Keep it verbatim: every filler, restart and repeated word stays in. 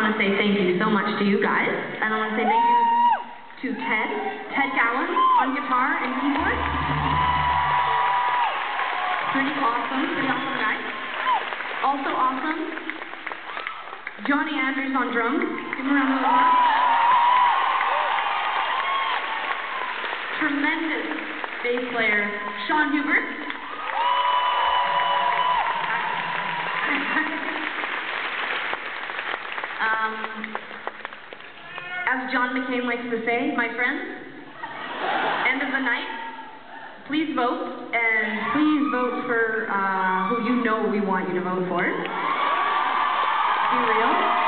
want to say thank you so much to you guys, and I want to say thank you to Ted, Ted Gowan on guitar and keyboard. Pretty awesome, pretty awesome guy. Also awesome, Johnny Andrews on drums. Give him a round of applause. Tremendous bass player, Sean Hubert. um, as John McCain likes to say, my friends, end of the night, please vote, and please vote for uh, who you know we want you to vote for. Be real.